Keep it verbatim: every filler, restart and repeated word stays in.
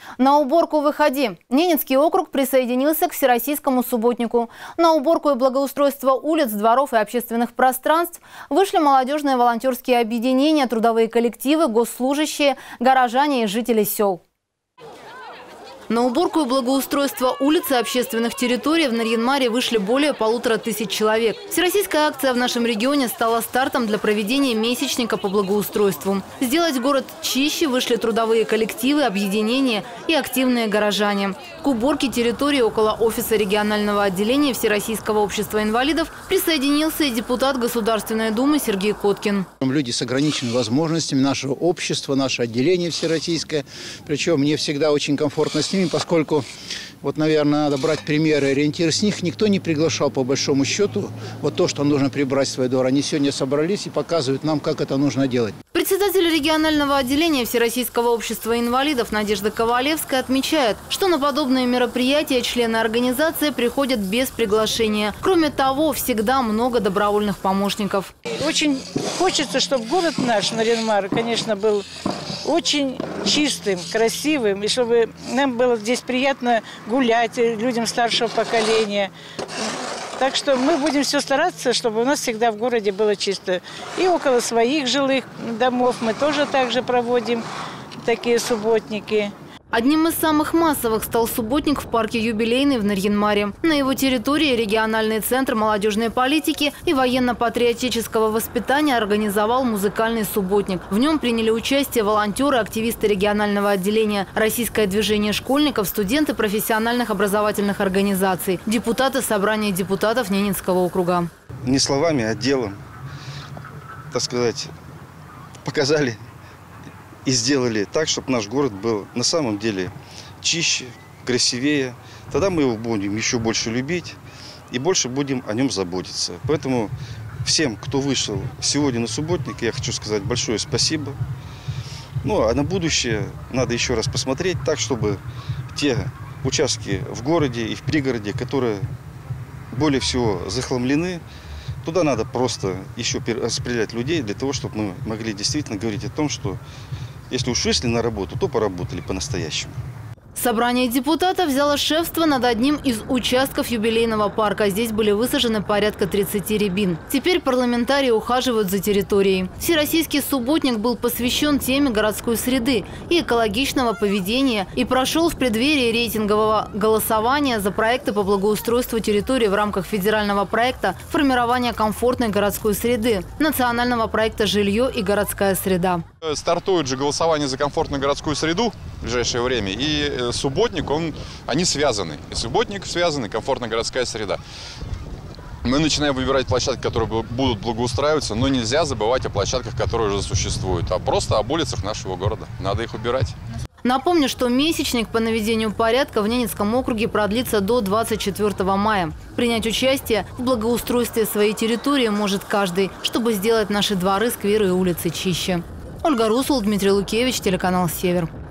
На уборку выходи. Ненецкий округ присоединился к Всероссийскому субботнику. На уборку и благоустройство улиц, дворов и общественных пространств вышли молодежные волонтерские объединения, трудовые коллективы, госслужащие, горожане и жители сел. На уборку и благоустройство улиц и общественных территорий в Нарьян-Маре вышли более полутора тысяч человек. Всероссийская акция в нашем регионе стала стартом для проведения месячника по благоустройству. Сделать город чище вышли трудовые коллективы, объединения и активные горожане. К уборке территории около офиса регионального отделения Всероссийского общества инвалидов присоединился и депутат Государственной Думы Сергей Коткин. Люди с ограниченными возможностями нашего общества, наше отделение всероссийское. Причем мне всегда очень комфортно с ними, поскольку, вот, наверное, надо брать примеры, ориентир с них. Никто не приглашал, по большому счету, вот то, что нужно прибрать в свой двор. Они сегодня собрались и показывают нам, как это нужно делать. Председатель регионального отделения Всероссийского общества инвалидов Надежда Ковалевская отмечает, что на подобные мероприятия члены организации приходят без приглашения. Кроме того, всегда много добровольных помощников. Очень хочется, чтобы город наш, Нарьян-Мар, конечно, был очень чистым, красивым, и чтобы нам было здесь приятно гулять людям старшего поколения. Так что мы будем все стараться, чтобы у нас всегда в городе было чисто. И около своих жилых домов мы тоже также проводим такие субботники. Одним из самых массовых стал субботник в парке «Юбилейный» в Нарьян-Маре. На его территории региональный центр молодежной политики и военно-патриотического воспитания организовал музыкальный субботник. В нем приняли участие волонтеры, активисты регионального отделения, российское движение школьников, студенты профессиональных образовательных организаций, депутаты собрания депутатов Ненецкого округа. Не словами, а делом, так сказать, показали и сделали так, чтобы наш город был на самом деле чище, красивее. Тогда мы его будем еще больше любить и больше будем о нем заботиться. Поэтому всем, кто вышел сегодня на субботник, я хочу сказать большое спасибо. Ну, а на будущее надо еще раз посмотреть так, чтобы те участки в городе и в пригороде, которые более всего захламлены, туда надо просто еще распределять людей для того, чтобы мы могли действительно говорить о том, что если уж вышли на работу, то поработали по-настоящему. Собрание депутатов взяло шефство над одним из участков юбилейного парка. Здесь были высажены порядка тридцати рябин. Теперь парламентарии ухаживают за территорией. Всероссийский субботник был посвящен теме городской среды и экологичного поведения и прошел в преддверии рейтингового голосования за проекты по благоустройству территории в рамках федерального проекта «Формирование комфортной городской среды», национального проекта «Жилье и городская среда». Стартует же голосование за комфортную городскую среду в ближайшее время. И субботник, он, они связаны. И субботник связан, и комфортная городская среда. Мы начинаем выбирать площадки, которые будут благоустраиваться, но нельзя забывать о площадках, которые уже существуют, а просто об улицах нашего города. Надо их убирать. Напомню, что месячник по наведению порядка в Ненецком округе продлится до двадцать четвёртого мая. Принять участие в благоустройстве своей территории может каждый, чтобы сделать наши дворы, скверы и улицы чище. Ольга Русул, Дмитрий Лукевич, телеканал «Север».